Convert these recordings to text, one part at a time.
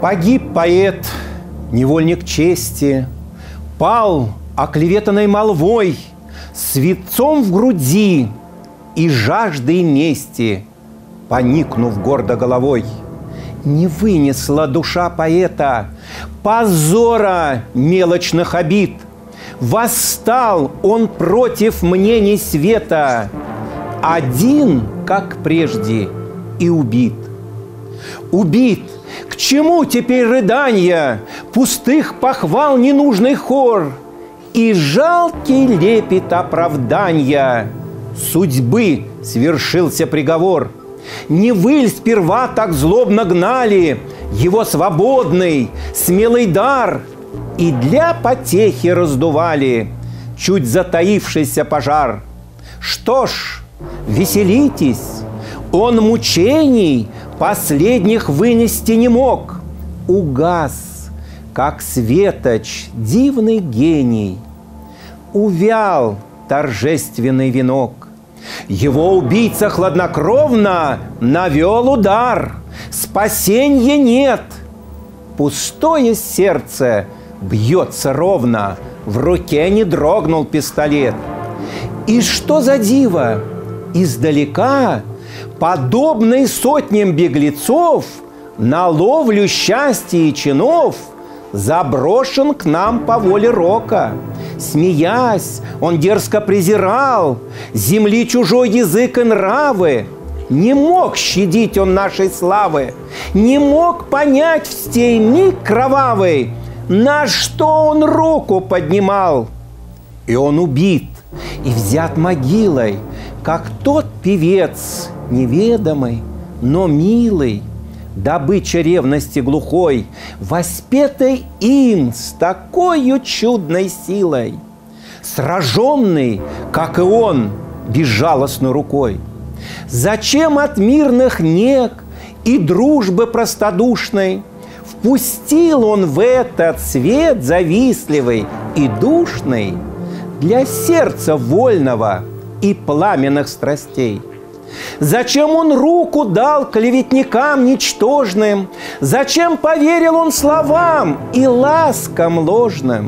Погиб поэт, невольник чести, пал оклеветанной молвой, свинцом в груди и жаждой мести, поникнув гордо головой. Не вынесла душа поэта позора мелочных обид. Восстал он против мнений света, один, как прежде, и убит. Убит! К чему теперь рыданья, пустых похвал ненужный хор и жалкий лепет оправданья? Судьбы свершился приговор. Не выль сперва так злобно гнали его свободный, смелый дар, и для потехи раздували чуть затаившийся пожар. Что ж, веселитесь, он мучений последних вынести не мог. Угас, как светоч, дивный гений. Увял торжественный венок. Его убийца хладнокровно навел удар. Спасенья нет. Пустое сердце бьется ровно, в руке не дрогнул пистолет. И что за диво? Издалека, подобный сотням беглецов, на ловлю счастья и чинов, заброшен к нам по воле рока. Смеясь, он дерзко презирал земли чужой язык и нравы. Не мог щадить он нашей славы, не мог понять в сей миг кровавый, на что он руку поднимал. И он убит, и взят могилой, как тот певец, неведомый, но милый, добыча ревности глухой, воспетой им с такой чудной силой, сраженный, как и он, безжалостной рукой. Зачем от мирных нег и дружбы простодушной впустил он в этот свет завистливый и душный для сердца вольного и пламенных страстей? Зачем он руку дал клеветникам ничтожным? Зачем поверил он словам и ласкам ложным?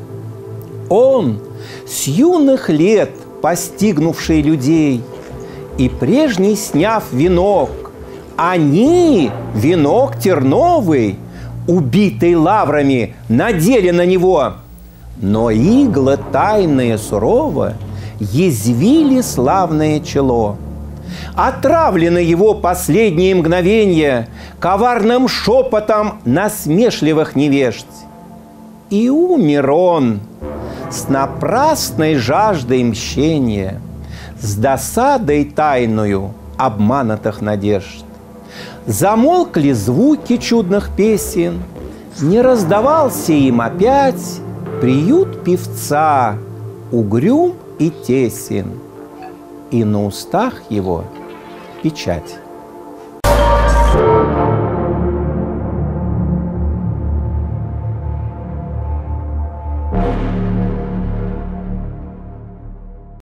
Он, с юных лет постигнувший людей, и прежний сняв венок, они, венок терновый, убитый лаврами, надели на него. Но иглы тайные сурово язвили славное чело. Отравлены его последние мгновенья коварным шепотом насмешливых невежд. И умер он с напрасной жаждой мщения, с досадой тайною обманутых надежд. Замолкли звуки чудных песен, не раздавался им опять приют певца, угрюм и тесен, и на устах его печать.